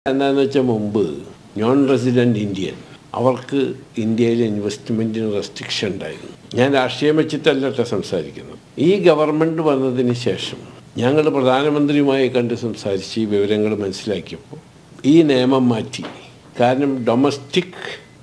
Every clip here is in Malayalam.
എന്താണെന്ന് വെച്ചാൽ മുമ്പ് നോൺ റെസിഡൻറ്റ് ഇന്ത്യൻ അവർക്ക് ഇന്ത്യയിലെ ഇൻവെസ്റ്റ്മെൻറ്റിന് റെസ്ട്രിക്ഷൻ ഉണ്ടായിരുന്നു. ഞാൻ രാഷ്ട്രീയം വെച്ചിട്ടല്ല സംസാരിക്കുന്നത്. ഈ ഗവൺമെൻറ് വന്നതിന് ശേഷം ഞങ്ങൾ പ്രധാനമന്ത്രിയുമായി കണ്ട് സംസാരിച്ച് ഈ വിവരങ്ങൾ മനസ്സിലാക്കിയപ്പോൾ ഈ നിയമം മാറ്റി. കാരണം domestic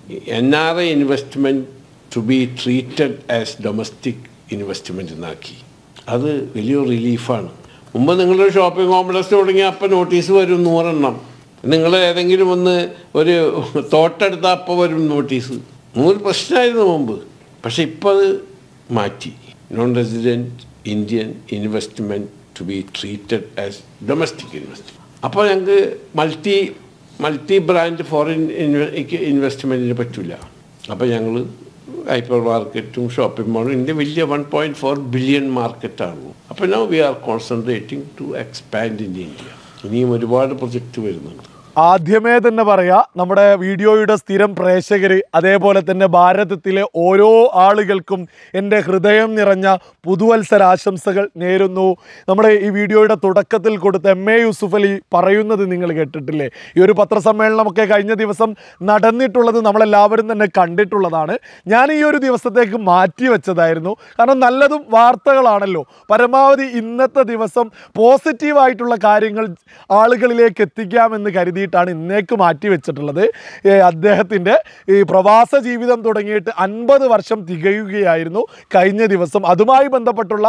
NRI investment to be treated as domestic investment എന്നാക്കി. അത് വലിയൊരു റിലീഫാണ്. മുമ്പ് നിങ്ങളൊരു ഷോപ്പിംഗ് കോംപ്ലക്സ് തുടങ്ങി അപ്പം നോട്ടീസ് വരും 100 എണ്ണം. നിങ്ങൾ ഏതെങ്കിലും ഒന്ന് ഒരു തോട്ടെടുത്താൽ അപ്പോൾ വരും നോട്ടീസ്. 100 പ്രശ്നമായിരുന്നു മുമ്പ്. പക്ഷെ ഇപ്പോൾ അത് മാറ്റി. Non resident Indian investment to be treated as domestic investment. അപ്പോൾ ഞങ്ങൾക്ക് മൾട്ടി ബ്രാൻഡ് ഫോറിൻ ഇൻവെസ്റ്റ്മെൻറ്റിന് പറ്റില്ല. അപ്പോൾ ഞങ്ങൾ ഹൈപ്പർ മാർക്കറ്റും ഷോപ്പിംഗ് മാളും ഇന്ത്യ വലിയ 1.4 ബില്യൺ മാർക്കറ്റാണല്ലോ. അപ്പോൾ now we are concentrating to expand in India. ഇനിയും ഒരുപാട് പ്രൊജക്റ്റ് വരുന്നുണ്ട്. ആദ്യമേ തന്നെ പറയാം, നമ്മുടെ വീഡിയോയുടെ സ്ഥിരം പ്രേക്ഷകർ, അതേപോലെ തന്നെ ഭാരതത്തിലെ ഓരോ ആളുകൾക്കും എൻ്റെ ഹൃദയം നിറഞ്ഞ പുതുവത്സരാശംസകൾ നേരുന്നു. നമ്മുടെ ഈ വീഡിയോയുടെ തുടക്കത്തിൽ കൊടുത്ത MA യൂസുഫ് അലി പറയുന്നത് നിങ്ങൾ കേട്ടിട്ടില്ലേ? ഈ ഒരു പത്രസമ്മേളനമൊക്കെ കഴിഞ്ഞ ദിവസം നടന്നിട്ടുള്ളത് നമ്മളെല്ലാവരും തന്നെ കണ്ടിട്ടുള്ളതാണ്. ഞാൻ ഈ ഒരു ദിവസത്തേക്ക് മാറ്റി വെച്ചതായിരുന്നു. കാരണം നല്ലതും വാർത്തകളാണല്ലോ. പരമാവധി ഇന്നത്തെ ദിവസം പോസിറ്റീവായിട്ടുള്ള കാര്യങ്ങൾ ആളുകളിലേക്ക് എത്തിക്കാമെന്ന് കരുതി ഇന്നേക്ക് മാറ്റി വെച്ചിട്ടുള്ളത്. അദ്ദേഹത്തിൻ്റെ ഈ പ്രവാസ ജീവിതം തുടങ്ങിയിട്ട് 50 വർഷം തികയുകയായിരുന്നു കഴിഞ്ഞ ദിവസം. അതുമായി ബന്ധപ്പെട്ടുള്ള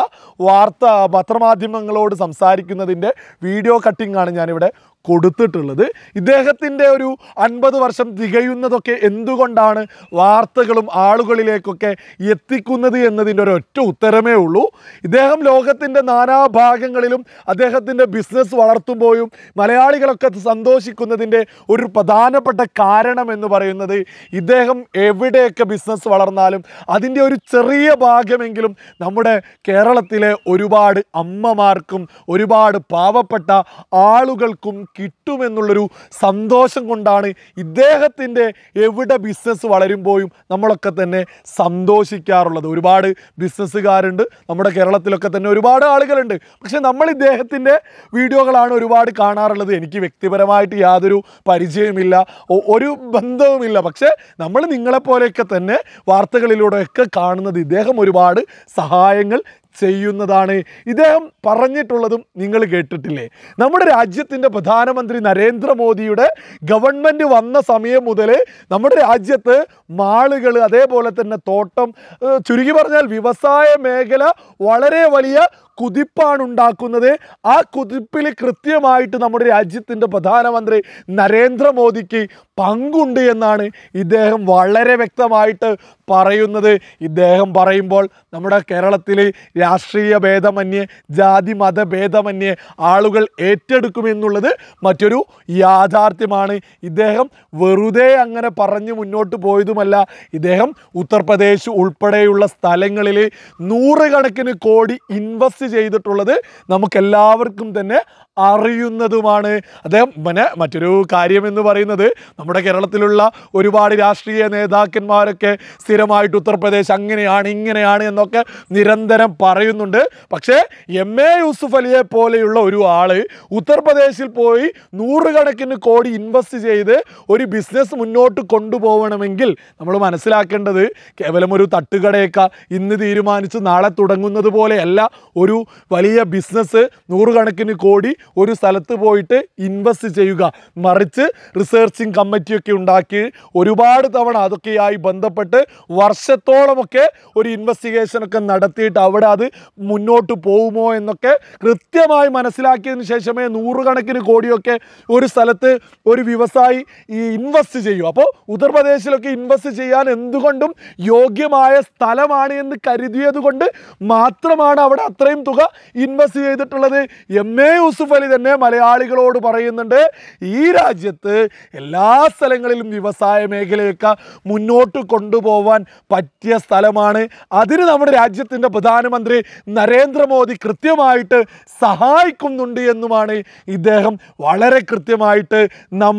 പത്രമാധ്യമങ്ങളോട് സംസാരിക്കുന്നതിൻ്റെ വീഡിയോ കട്ടിംഗാണ് ഞാനിവിടെ കൊടുത്തിട്ടുള്ളത്. ഇദ്ദേഹത്തിൻ്റെ ഒരു 50 വർഷം തികയുന്നതൊക്കെ എന്തുകൊണ്ടാണ് വാർത്തകളും ആളുകളിലേക്കൊക്കെ എത്തിക്കുന്നത് എന്നതിൻ്റെ ഒരൊറ്റ ഉത്തരമേ ഉള്ളൂ. ഇദ്ദേഹം ലോകത്തിൻ്റെ നാനാഭാഗങ്ങളിലും അദ്ദേഹത്തിൻ്റെ ബിസിനസ് വളർത്തുമ്പോഴും മലയാളികളൊക്കെ സന്തോഷിക്കുന്നതിൻ്റെ ഒരു പ്രധാനപ്പെട്ട കാരണം എന്ന് പറയുന്നത് ഇദ്ദേഹം എവിടെയൊക്കെ ബിസിനസ് വളർന്നാലും അതിൻ്റെ ഒരു ചെറിയ ഭാഗമെങ്കിലും നമ്മുടെ കേരളത്തിലെ ഒരുപാട് അമ്മമാർക്കും ഒരുപാട് പാവപ്പെട്ട ആളുകൾക്കും കിട്ടുമെന്നുള്ളൊരു സന്തോഷം കൊണ്ടാണ് ഇദ്ദേഹത്തിൻ്റെ എവിടെ ബിസിനസ് വളരുമ്പോഴും നമ്മളൊക്കെ തന്നെ സന്തോഷിക്കാറുള്ളത്. ഒരുപാട് ബിസിനസ്സുകാരുണ്ട് നമ്മുടെ കേരളത്തിലൊക്കെ തന്നെ, ഒരുപാട് ആളുകളുണ്ട്. പക്ഷെ നമ്മൾ ഇദ്ദേഹത്തിൻ്റെ വീഡിയോകളാണ് ഒരുപാട് കാണാറുള്ളത്. എനിക്ക് വ്യക്തിപരമായിട്ട് യാതൊരു പരിചയമില്ല, ഒരു ബന്ധവുമില്ല. പക്ഷേ നമ്മൾ നിങ്ങളെപ്പോലെയൊക്കെ തന്നെ വാർത്തകളിലൂടെയൊക്കെ കാണുന്നത് ഇദ്ദേഹം ഒരുപാട് സഹായങ്ങൾ ചെയ്യുന്നതാണ്. ഇദ്ദേഹം പറഞ്ഞിട്ടുള്ളതും നിങ്ങൾ കേട്ടിട്ടില്ലേ? നമ്മുടെ രാജ്യത്തിൻ്റെ പ്രധാനമന്ത്രി നരേന്ദ്രമോദിയുടെ ഗവൺമെൻറ് വന്ന സമയം മുതൽ നമ്മുടെ രാജ്യത്ത് മാളുകൾ, അതേപോലെ തന്നെ തോട്ടം, ചുരുക്കി പറഞ്ഞാൽ വ്യവസായ മേഖല വളരെ വലിയ കുതിപ്പാണ് ഉണ്ടാക്കുന്നത്. ആ കുതിപ്പിൽ കൃത്യമായിട്ട് നമ്മുടെ രാജ്യത്തിൻ്റെ പ്രധാനമന്ത്രി നരേന്ദ്രമോദിക്ക് പങ്കുണ്ട് എന്നാണ് ഇദ്ദേഹം വളരെ വ്യക്തമായിട്ട് പറയുന്നത്. ഇദ്ദേഹം പറയുമ്പോൾ നമ്മുടെ കേരളത്തിൽ രാഷ്ട്രീയ ഭേദമന്യേ, ജാതി മത ഭേദമന്യേ ആളുകൾ ഏറ്റെടുക്കുമെന്നുള്ളത് മറ്റൊരു യാഥാർത്ഥ്യമാണ്. ഇദ്ദേഹം വെറുതെ അങ്ങനെ പറഞ്ഞ് മുന്നോട്ട് പോയതുമല്ല. ഇദ്ദേഹം ഉത്തർപ്രദേശ് ഉൾപ്പെടെയുള്ള സ്ഥലങ്ങളിൽ 100 കണക്കിന് കോടി ഇൻവെസ്റ്റ് ചെയ്തിട്ടുള്ളത് നമുക്കെല്ലാവർക്കും തന്നെ അറിയുന്നതുമാണ്. അദ്ദേഹം മറ്റൊരു കാര്യമെന്ന് പറയുന്നത് നമ്മുടെ കേരളത്തിലുള്ള ഒരുപാട് രാഷ്ട്രീയ നേതാക്കന്മാരൊക്കെ സ്ഥിരമായിട്ട് ഉത്തർപ്രദേശ് അങ്ങനെയാണ് ഇങ്ങനെയാണ് എന്നൊക്കെ നിരന്തരം പറയുന്നുണ്ട്. പക്ഷേ MA യൂസുഫ് അലിയെ പോലെയുള്ള ഒരു ആൾ ഉത്തർപ്രദേശിൽ പോയി 100 കണക്കിന് കോടി ഇൻവെസ്റ്റ് ചെയ്ത് ഒരു ബിസിനസ് മുന്നോട്ട് കൊണ്ടുപോകണമെങ്കിൽ നമ്മൾ മനസ്സിലാക്കേണ്ടത് കേവലം ഒരു തട്ടുകടയൊക്കെ ഇന്ന് തീരുമാനിച്ച് നാളെ തുടങ്ങുന്നത് പോലെയല്ല. ഒരു വലിയ ബിസിനസ് 100 കണക്കിന് കോടി ഒരു സ്ഥലത്ത് പോയിട്ട് ഇൻവെസ്റ്റ് ചെയ്യുക, മറിച്ച് റിസർച്ചിങ് കമ്മിറ്റിയൊക്കെ ഉണ്ടാക്കി ഒരുപാട് തവണ അതൊക്കെയായി ബന്ധപ്പെട്ട് വർഷത്തോളമൊക്കെ ഒരു ഇൻവെസ്റ്റിഗേഷനൊക്കെ നടത്തിയിട്ട് അവിടെ അത് മുന്നോട്ട് പോകുമോ എന്നൊക്കെ കൃത്യമായി മനസ്സിലാക്കിയതിന് ശേഷമേ 100 കണക്കിന് കോടിയൊക്കെ ഒരു സ്ഥലത്ത് ഒരു വ്യവസായി ഇൻവെസ്റ്റ് ചെയ്യൂ. അപ്പോൾ ഉത്തർപ്രദേശിലൊക്കെ ഇൻവെസ്റ്റ് ചെയ്യാൻ എന്തുകൊണ്ടും യോഗ്യമായ സ്ഥലമാണ് എന്ന് കരുതിയത് കൊണ്ട് മാത്രമാണ് അവിടെ അത്രയും തുക ഇൻവെസ്റ്റ് ചെയ്തിട്ടുള്ളത്. MA യൂസുഫ് അലി തന്നെ മലയാളികളോട് പറയുന്നുണ്ട്, ഈ രാജ്യത്ത് എല്ലാ സ്ഥലങ്ങളിലും വ്യവസായ മേഖലയൊക്കെ മുന്നോട്ട് കൊണ്ടുപോകാൻ പറ്റിയ സ്ഥലമാണ്. അതിന് നമ്മുടെ രാജ്യത്തിൻ്റെ പ്രധാനമന്ത്രി നരേന്ദ്രമോദി കൃത്യമായിട്ട് സഹായിക്കുന്നുണ്ട് എന്നുമാണ് ഇദ്ദേഹം വളരെ കൃത്യമായിട്ട് നമ്മൾ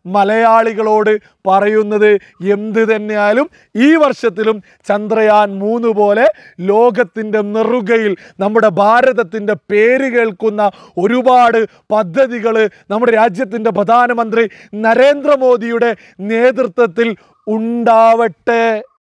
മലയാളികളോട് പറയുന്നത് എന്ത് തന്നെയായാലും ഈ വർഷത്തിലും ചന്ദ്രയാൻ 3 പോലെ ലോകത്തിൻ്റെ നെറുകയിൽ നമ്മുടെ ഭാരതത്തിൻ്റെ പേര് കേൾക്കുന്ന ഒരുപാട് പദ്ധതികൾ നമ്മുടെ രാജ്യത്തിൻ്റെ പ്രധാനമന്ത്രി നരേന്ദ്രമോദിയുടെ നേതൃത്വത്തിൽ ഉണ്ടാവട്ടെ.